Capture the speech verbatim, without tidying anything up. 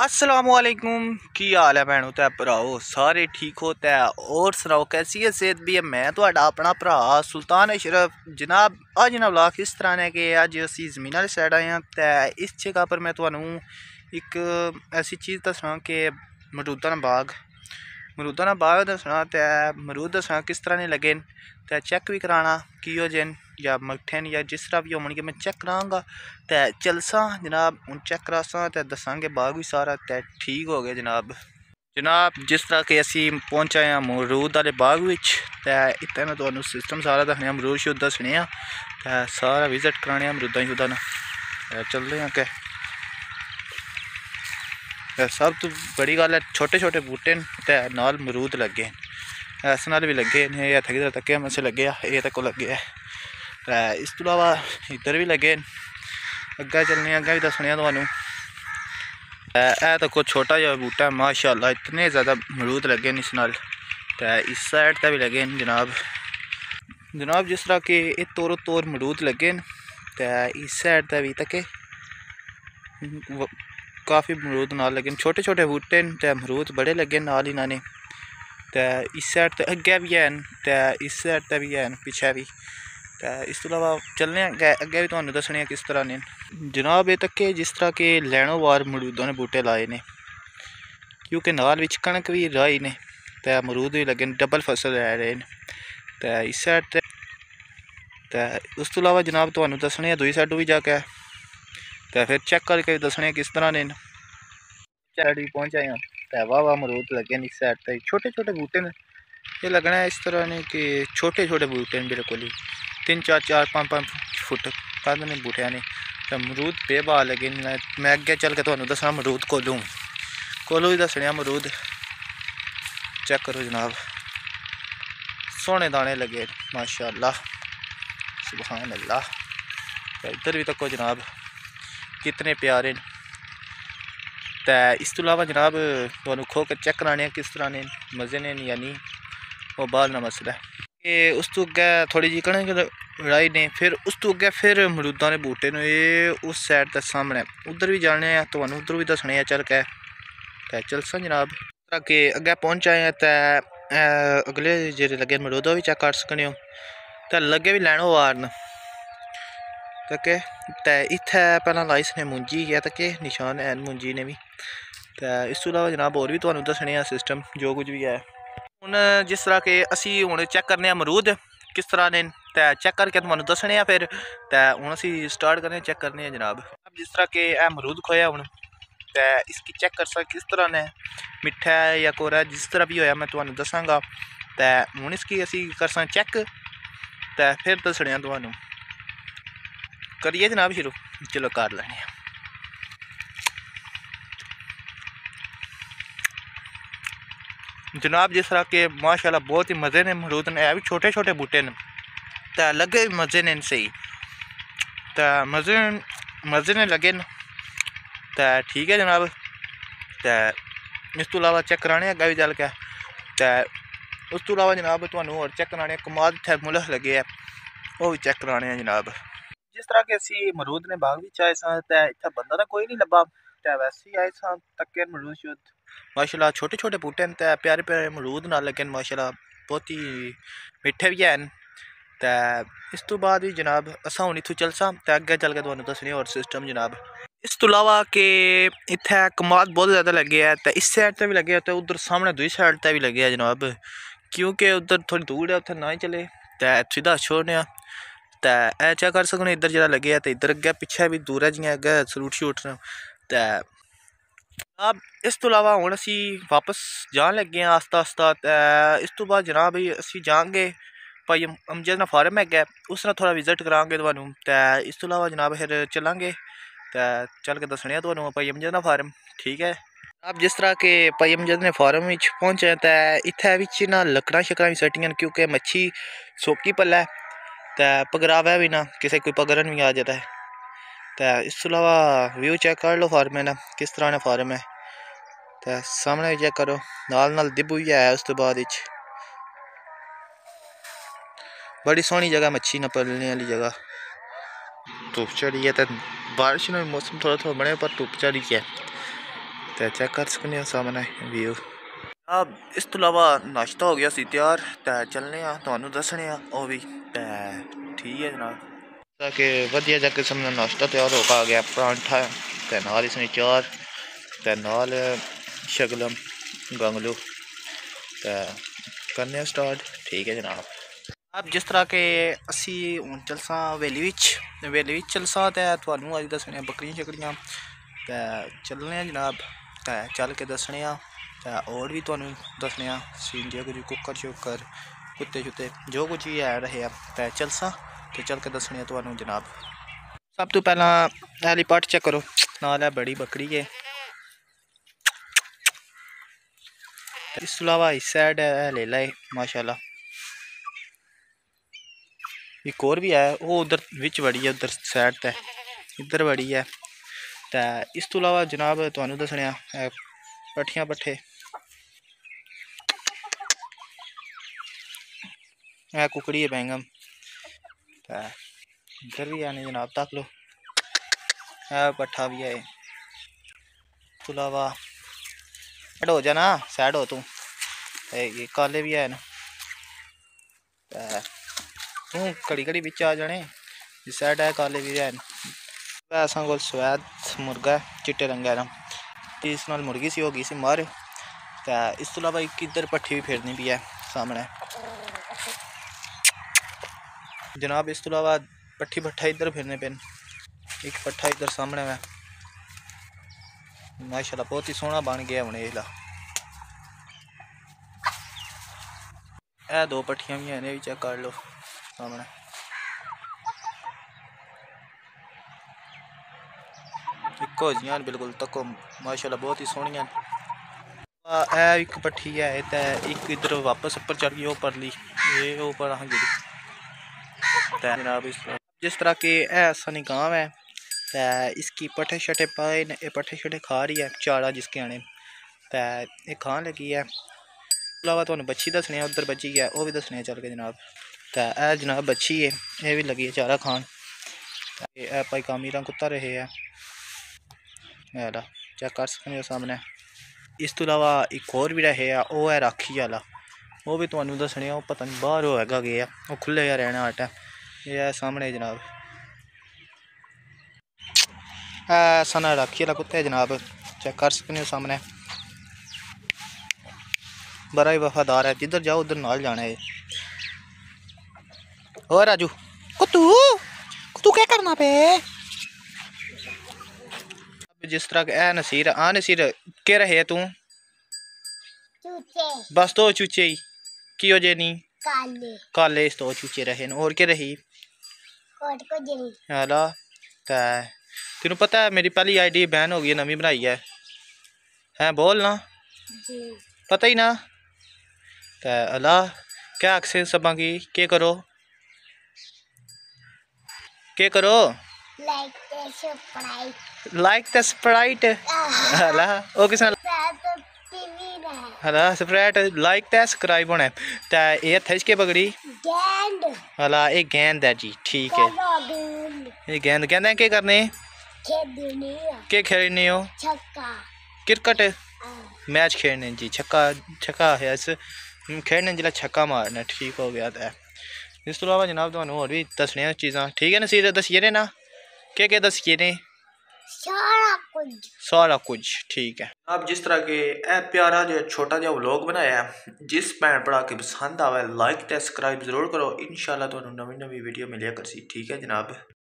अस्सलामुअलैकुम। की हाल है भैनों ते भराओ, सारे ठीक हो ते और सुनाओ कैसी है सेहत भी है। मैं तो अपना भरा सुल्तान अशरफ जनाब। अज ना व्लॉग इस तरह ने कि अज असी जमीन वाली साइड आए हैं ते इस जगह पर मैं तुहानू एक ऐसी चीज़ दसना कि मरूदा ना बाग मरूदा ना बाग दसना ते मरूद दसना किस तरह ने लगे ते चेक भी कराना की हो जन या मट्ठे या जिस तरह भी होने मैं चेक कराँगा ते चलसा जनाब। हूँ चेक करासा ते दसांगे बाग भी सारा ते ठीक हो गया जनाब। जनाब जिस तरह के असी पहुँचे हैं अमरूद वाले बाग विच ते इत्थे मैं तुहानू सिस्टम सारा दसने अमरूद शुद दसने ते सारा विजिट कराने अमरूदा शुदा ना चलते हैं के सब तो बड़ी गल है छोटे छोटे बूटे ते नाल मरूद लगे इस नाल भी लगे ने हत्थ की तक मसे लगे ये तक लगे ते इस तो अलावा इधर भी लगे अग्गे चलने अग्गे भी दसने तुहानू। ए तो कुछ छोटा जहा बूटा है माशाअल्लाह इतने ज़्यादा मरूद लगे इस नाल ते इस साइड ते भी लगे जनाब। जनाब जिस तरह के ये तोरो तोर मरूद लगे ते इस साइड ते भी तक काफ़ी मरूद नाल लगे छोटे छोटे बूटे ते मरूद बड़े लगे नाल इन्होंने ते इस साइड ते अग्गे भी हैं ते इस साइड ते भी हैं पिछे भी ते इस तो अलावा चलने अग्गे अग्गे भी तुहानू दसने किस तरह ने जनाब। ये तक जिस तरह के लैनों वार मरूदों ने बूटे लाए ने क्योंकि नाल विच कणक भी राई ने ते मरूद भी लगे डबल फसल लै रहे हैं ते इस साइड ते ते उस तो अलावा जनाब तुहानू दसने दूई साइड भी जाके ते फिर चेक करके दसने किस तरह ने साइड भी पहुँच आए ते वाह वाह मरूद लगे इस साइड ते छोटे छोटे बूटे ने ये लगना है इस तरह ने कि छोटे छोटे बूटे हैं बिल्कुल ही तीन चार चार पाँच पाँच फुट कद ने बूटिया ने तो मरूद बेबा लगे। मैं अगे चल के तुहानू दसना मरूद कोलू कोलू ही दसने मरूद चेक करो जनाब सोहने दाने लगे माशाअल्लाह सुभान अल्लाह। इधर भी तको जनाब कितने प्यारे ते इस तो अलावा जनाब तुहानू खो के चेक कराने किस तरह ने मज़े ने यानी वो बाद ना मसला है। उस तो अगे थोड़ी जी कणक राई ने फिर उस तो अगे फिर मरूदा ने बूटे ने उस साइड के सामने उधर भी जाने तो उधर भी दसने चल के ते चलसा जनाब। के अगे पहुँच आए हैं ते अगले जे लगे मरूद भी चेक कर सकने हो ते लगे भी लैनो वार न तके ते इत्थे पहला लाई सने मुंजी है तके निशान है मुंजी ने भी ते इस तो अलावा जनाब और भी तुहानू दसने सिस्टम जो कुछ भी है। हुण जिस तरह के असी हुण चेक करने अमरूद किस तरह ने ते चेक करके तुहानू दसने फिर ते हुण असी स्टार्ट करने चेक करने जनाब। जिस तरह के ए अमरूद खोया हुण ते इसकी चेक कर सक किस तरह ने मिठा है या कोरा जिस तरह भी होया मैं तुहानू दसांगा ते हुण इसकी असी करसा चेक ते फिर दसने तुहानू करिए जनाब शुरू। चलो कर लेने जनाब। जिस तरह के माशाल्लाह बहुत ही मज़े ने मरूद ने भी छोटे छोटे बूटे ने ते लगे भी मज़े ने सही ते मज़े मज़े ने लगे न ते ठीक है जनाब। ते इस तो अलावा चेक कराने अग्गे भी चल के ते उस तो अलावा जनाब तुहानू होर चेक कराने कमाल इत्थे मुल्ख लगे है वो भी चेक कराने जनाब। जिस तरह के असी मरूद ने बाग भी आए सा ते इत्थे बंदा तो कोई नहीं लब्भा ते वैसे ही आए सा तके मरूद शुद्ध माशाल्लाह छोटे छोटे बूटे न ते प्यारे प्यारे मरूद ना लगे माशाल्लाह बहुत ही मिठे भी हैं ते इस तो बाद भी जनाब असा हुण इत्थों चलसा ते अग्गे चल के तुहानू दसने होर सिस्टम जनाब। इस तो अलावा के इत्थे कमाल बहुत ज़्यादा लगे है ते इस साइड ते भी लगे ते उधर सामने दूसरी साइड ते भी लगे है जनाब क्योंकि उधर थोड़ी दूर है उत्थे ना ही चले ते सीधा छोड़ने ते ए चेक कर सकने इधर जरा लगे है ते इधर अग्गे पिछे भी दूर है जियां अग्गे सरूट शूट ते जनाब। इस तो अलावा हुण असी वापस जान लगे हैं आस्ता आस्ता ते इस तो बाद जनाब असी जाएंगे भाई अमजद ना फार्म है अग्गे उस ना थोड़ा विजिट करांगे तुहानू ते इस तो अलावा जनाब फिर चलांगे ते चल के दसने तुहानू भाई अमजद ना फार्म ठीक है। अब जिस तरह के भाई अमजद ने फार्म विच पहुंचे ते इत्थे विच ना लकड़ा शकड़ा भी सट्टियां क्योंकि मच्छी सोकी पल्ले ते पगरावे भी ना किसी कोई पकड़न भी आ जाता है ते इस तो अलावा व्यू चेक कर लो फार्म है ना किस तरह ने फार्म है ते सामने भी चेक करो नाल नाल दिब्बू भी है। उस तो बाद विच बड़ी सोहनी जगह मच्छी न पलने वाली जगह धुप चढ़ी है तो बारिश में मौसम थोड़ा थोड़ा बने पर धुप चढ़ी है तो चेक कर सकते हो सामने व्यू। अब इस तो अलावा नाश्ता हो गया सी तैयार, तो चलने तुहानू दसने वो भी तो ठीक है जनाब। कि वधिया जा किस्म का नाश्ता तैयार होकर आ गया, परांठा ते नाल इसने चार ते नाल शगलम गंगलू। तो करने स्टार्ट, ठीक है जनाब। अब जिस तरह के असी हूँ चलसा हवेली विच हवेली विच चलसा तो तुहानू अज दसने बकरियां शकरियां तो चलने जनाब। तो चल के दसने तो और भी तुहानू दसने सीन जो कुछ कुकर शुकर कुत्ते शुत्ते जो कुछ ही है रहे तो चलसा तो चल के दसने तुहानू जनाब। सब तो पहला एली पट चेक करो, नाल है बड़ी बकरी है। इस तो अलावा इस साइड है ले ला माशाल्लाह, एक और भी है वो उधर विच बड़ी है उधर साइड ते इधर बड़ी है। तो इस तो अलावा जनाब तुहानू दसने पट्ठियां पट्ठे है कुकड़ी है बैंगम। तो इधर भी आने जनाब तक लो, है पट्ठा भी है। तो अलावा साइड हो जाना, साइड हो तू, ये काले भी है न तू घड़ी घड़ी बिच आ जाने, इस साइड है काले भी है। असा को सवैद मुर्गा चिट्टे रंगे का, इस नाल मुर्गी सी हो गई सी मर। तो इस तो अलावा एक इधर पट्ठी भी फिरनी भी है सामने जनाब। इस तो अलावा पट्ठी पट्ठा इधर फिरने पे, एक पट्ठा इधर सामने में माशाल्लाह बहुत ही सोहना बन गया हूँ। ये ए दो पट्ठियां भी हैं, भी चेक कर लो सामने। इको जियां बिल्कुल तको माशाल्लाह बहुत ही सोहनियां। ए एक पट्ठी है तो एक इधर वापस ऊपर चढ़ गई, वो परली ये ऊपर आ गई जनाब। इस जिस तरह के ऐसा नहीं गाँव है तो इसकी पट्ठे शट्ठे पाए न, पट्ठे शट्ठे खा रही है चारा जिसके आने तो ये खान लगी है। अलावा तुहानू बच्ची दसने उधर बच्ची है वो भी दसने चल के जनाब। तो यह जनाब बच्ची है, ये भी लगी है चारा खान। ए भाई कामी रंग कुत्ता रहे है चेक कर सकते हो सामने। इस तो अलावा एक और भी रहे है, वो है राखी वाला, वो भी तुहानू दसने, वो पता नहीं बाहर होएगा गया, वो खुले जा रहना हट है। ये है सामने जनाब, है सना राखी वाला कुत्ता है जनाब, चेक कर सकते हो सामने। बड़ा ही वफादार है, जिधर जाओ उधर नाल जाना है। और राजू कुत्तू कुत्तू क्या करना पे? जिस तरह का ए नसीर आ नसीर के रहे तू चूचे, बस तो चूचे ही की हो जे नहीं काले काले इस तो चूचे रहे न, और के रही कोट को जरी हाला। तेन पता है मेरी पहली आईडी बैन हो गई, नवी बनाई है हैं बोल ना जी। पता ही ना तो अल्लाह क्या अक्सर सबा की के करो के करो like the Sprite like the Sprite हला ओ किस हला स्प्राइट लाइक द सब्सक्राइब होना ते ये थच के पकड़ी गेंद हला ये गेंद है जी, ठीक है ये गेंद गेंद है के करने खेलने के खेलने हो छक्का क्रिकेट मैच खेलने जी, छक्का छक्का है इस खेलने जिला छक्का मारना, ठीक हो गया था। इस तो अलावा जनाब तुहानू होर भी दसने चीज़ां, ठीक है नसीर दसिए ने ना के के दसिए ने सारा कुछ सारा कुछ, ठीक है। अब जिस तरह के ए प्यारा जो छोटा जो व्लॉग बनाया है, जिस भैन भरा के पसंद आवे लाइक ते सब्सक्राइब जरूर करो। इंशाल्लाह तुहानू नवी नवी वीडियो मिलिया करसी, ठीक है जनाब।